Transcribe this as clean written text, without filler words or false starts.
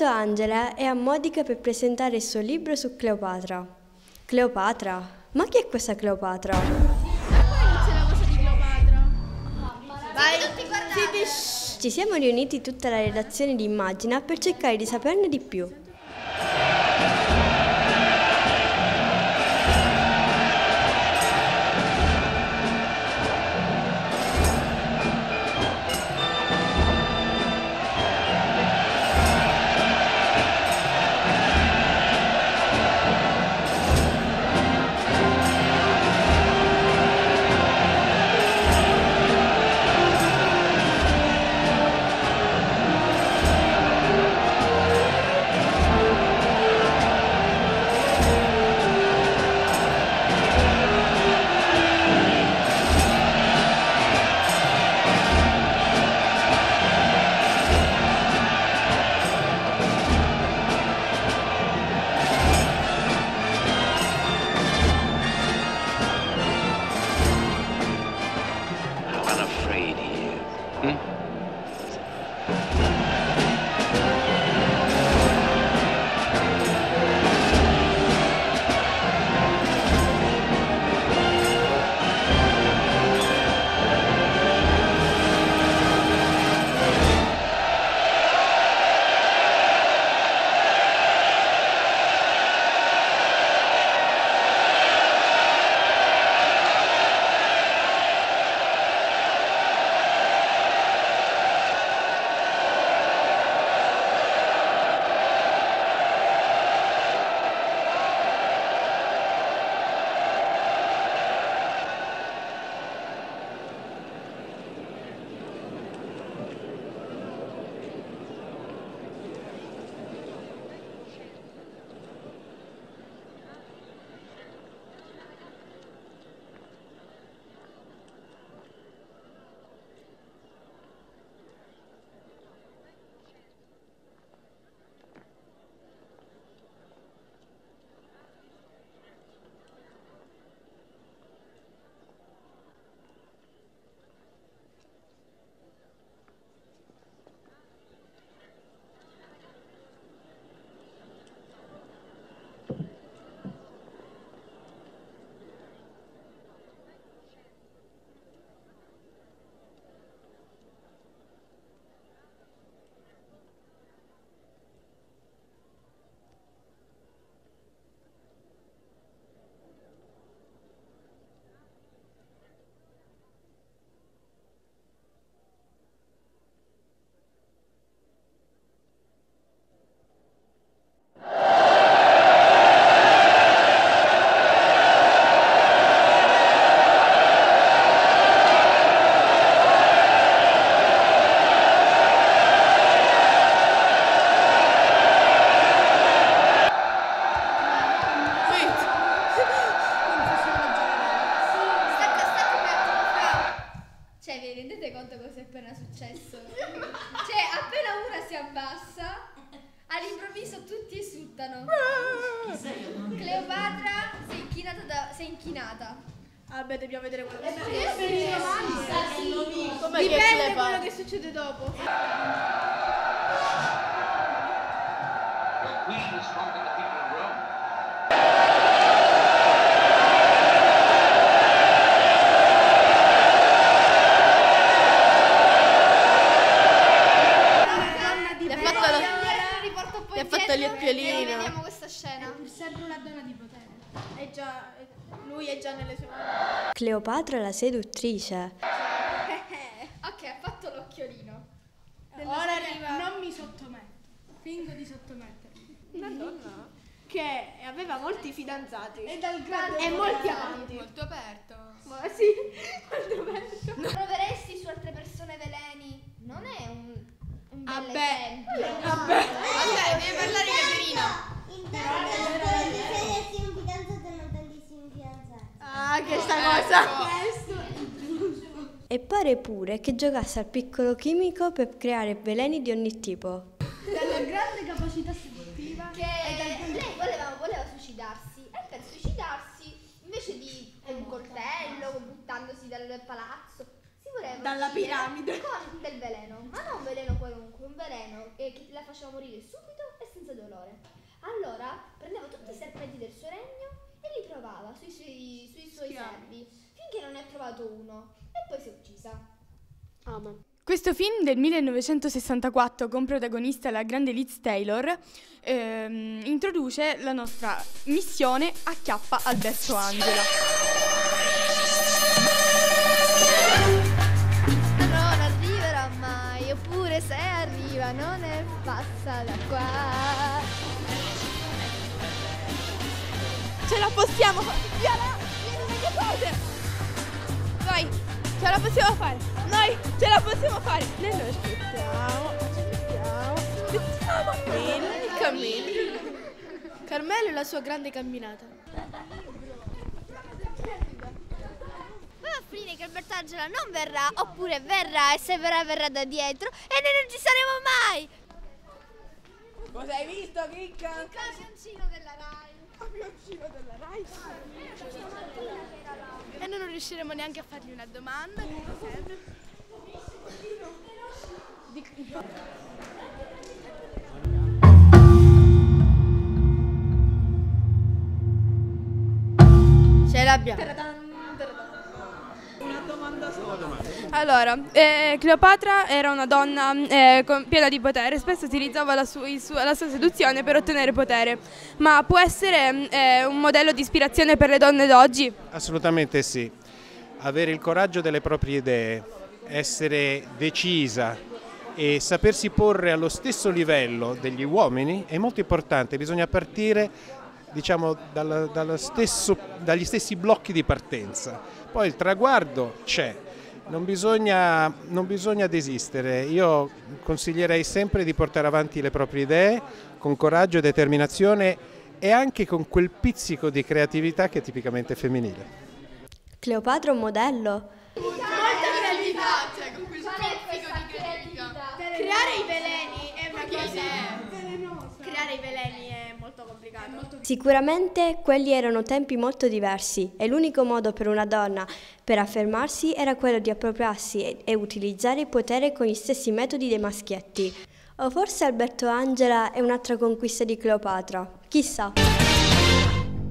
intanto Angela è a Modica per presentare il suo libro su Cleopatra. Cleopatra? Ma chi è questa Cleopatra? Inizia la cosa di Cleopatra. Vai, tutti guardate. Ci siamo riuniti tutta la redazione di Immagina per cercare di saperne di più. All'improvviso tutti esultano. Cleopatra si è inchinata. Vabbè, dobbiamo vedere quello che succede. Dipende da quello che succede dopo. Gli ha fatto gli occhiolini. Vediamo questa scena. È sempre una donna di potere. Lui è già nelle sue mani. Cleopatra la seduttrice. Ok, ha fatto l'occhiolino. Ora arriva. Non mi sottometto. Fingo di sottomettermi. Una donna che aveva molti fidanzati E molti amanti. molto aperto. Ma sì, molto aperto. Proveresti su altre persone veleni? Non è un bel esempio. Vabbè, deve parlare Caterina. Tantissimi fidanzati e non tantissimi fidanzati. Ah, che sta cosa. E pare pure che giocasse al piccolo chimico per creare veleni di ogni tipo. Dalla grande capacità seduttiva. Lei voleva suicidarsi e per suicidarsi invece di un coltello buttandosi dal palazzo si voleva Dalla uccidere piramide. con del veleno, ma non un veleno qualunque, un veleno che la faceva morire subito senza dolore. Allora prendeva tutti i serpenti del suo regno e li provava sui suoi servi, finché non ne ha trovato uno e poi si è uccisa. Questo film del 1964 con protagonista la grande Liz Taylor introduce la nostra missione Acchiappa Alberto Angela. Non arriverà mai, oppure se arriva non ne passa da qua. Ce la possiamo fare! Vieni le mie cose! Noi ce la possiamo fare! Noi ce la possiamo fare! Noi lo aspettiamo! Carmelo e la sua grande camminata. Va a finire che Alberto Angela non verrà, oppure verrà e se verrà verrà da dietro e noi non ci saremo mai! Cosa hai visto, Chicca? Il camioncino della Rai. E noi non riusciremo neanche a fargli una domanda, come sempre. Ce l'abbiamo. Allora, Cleopatra era una donna piena di potere, spesso utilizzava la sua seduzione per ottenere potere, ma può essere un modello di ispirazione per le donne d'oggi? Assolutamente sì. Avere il coraggio delle proprie idee, essere decisa e sapersi porre allo stesso livello degli uomini è molto importante. Bisogna partire, diciamo, dagli stessi blocchi di partenza. Poi il traguardo c'è. Non bisogna desistere. Io consiglierei sempre di portare avanti le proprie idee con coraggio e determinazione e anche con quel pizzico di creatività che è tipicamente femminile. Cleopatra è un modello. Molta creatività, cioè con quel pizzico di creatività. Creare i veleni è una cosa... Creare i veleni è molto complicato. Sicuramente quelli erano tempi molto diversi e l'unico modo per una donna per affermarsi era quello di appropriarsi e utilizzare il potere con gli stessi metodi dei maschietti. O forse Alberto Angela è un'altra conquista di Cleopatra, chissà.